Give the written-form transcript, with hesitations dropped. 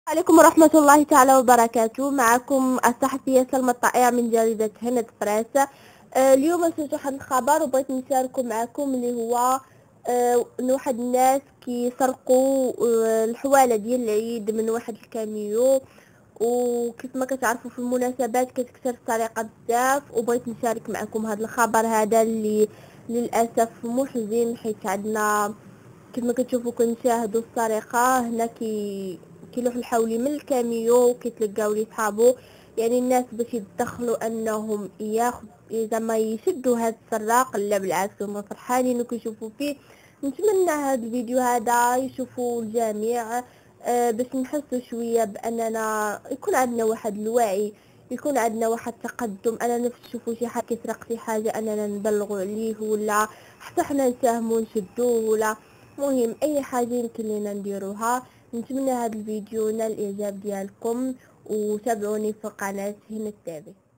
عليكم ورحمة الله تعالى وبركاته. معكم الصحفية سلمى الطائع من جريدة هند بريس. اليوم سنشرح واحد الخبر وبغيت نشاركه معكم اللي هو ان واحد الناس كيسرقوا الحوالة ديال العيد من واحد الكاميو، وكيف ما كتعرفوا في المناسبات كتكثر السرقة بزاف، وبغيت نشارك معكم هذا الخبر هذا اللي للاسف محزن، حيت عندنا كما كتشوفوا كنشاهدوا السرقه هنا كيلوح الحولي من الكاميو وكيتلقاو ليه صحابو. يعني الناس باش يتدخلوا انهم زعما يشدوا هذا السراق، لا بالعكس هما فرحانين وكيشوفوا فيه. نتمنى هذا الفيديو هذا يشوفوا الجميع باش نحسوا شويه باننا يكون عندنا واحد الوعي، يكون عندنا واحد التقدم. انا نفس نشوفوا شي حد كيسرق شي حاجه اننا نبلغوا عليه، ولا حتى حنا نساهموا نشدوه، ولا مهم اي حاجه يمكن لنا نديروها. نتمنى هذا الفيديو نال الاعجاب ديالكم، وتابعوني في قناه هنا التابع.